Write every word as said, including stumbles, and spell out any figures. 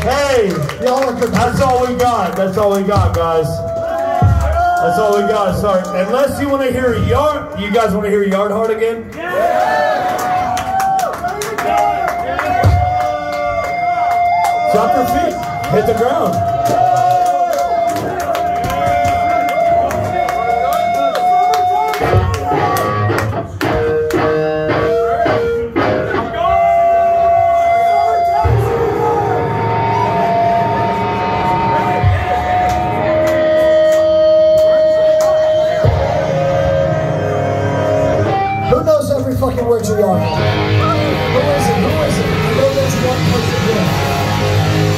Hey, y'all are good. That's all we got. That's all we got, guys. That's all we got. Sorry. Unless you want to hear Yard, you guys want to hear Yard Heart again? Drop your feet. Hit the ground. Fucking word to Yard. Who is it? Who is it? I know there's one person here.